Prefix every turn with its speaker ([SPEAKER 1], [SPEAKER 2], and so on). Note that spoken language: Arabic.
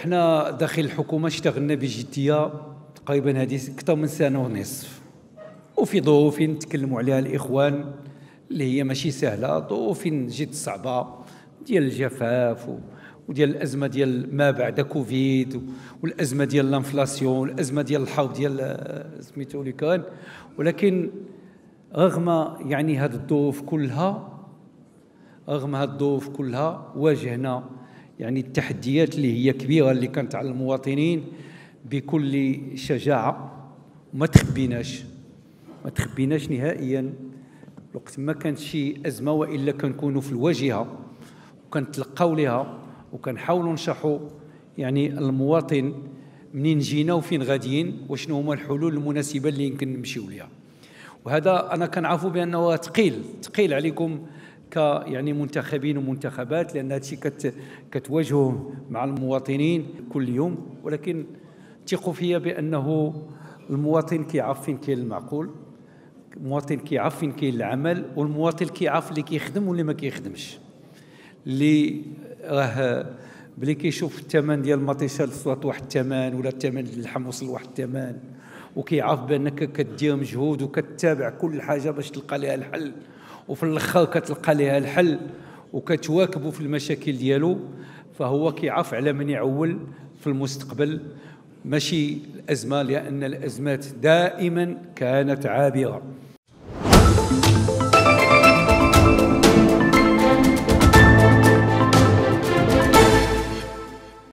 [SPEAKER 1] احنا داخل الحكومة اشتغلنا بجدية تقريبا هذه أكثر من سنة ونصف، وفي ظروف تكلموا عليها الإخوان اللي هي ماشي سهلة، ظروف جد صعبة ديال الجفاف وديال الأزمة ديال ما بعد كوفيد، والأزمة ديال الانفلاسيون، والأزمة ديال الحرب ديال سميتو الأوكران. ولكن رغم يعني هذه الظروف كلها واجهنا يعني التحديات اللي هي كبيرة اللي كانت على المواطنين بكل شجاعة، وما تخبيناش نهائيا وقت ما كانت شي أزمة، وإلا كنكونوا في الواجهة وكنتلقاو لها وكنحاولوا نشرحوا يعني المواطن منين جينا وفين غاديين وشنو هما الحلول المناسبة اللي يمكن نمشيو ليها. وهذا أنا كنعرفوا بأنه ثقيل عليكم يعني منتخبين ومنتخبات، لأن هادشي كتواجهوا مع المواطنين كل يوم. ولكن ثقوا فيا بأنه المواطن كيعرف فين كاين المعقول، المواطن كيعرف فين كاين العمل، والمواطن كيعرف اللي كيخدم واللي ما كيخدمش، اللي راه بلي كيشوف الثمن ديال المطيشه وصلت واحد الثمن، ولا الثمن ديال اللحم وصل لواحد الثمن، وكيعرف بانك كدير مجهود وكتتابع كل حاجه باش تلقى لها الحل، وفي الاخر كتلقى لها الحل وكتواكبوا في المشاكل ديالو، فهو كيعرف على من يعول في المستقبل، ماشي الازمه، لان الازمات دائما كانت عابره.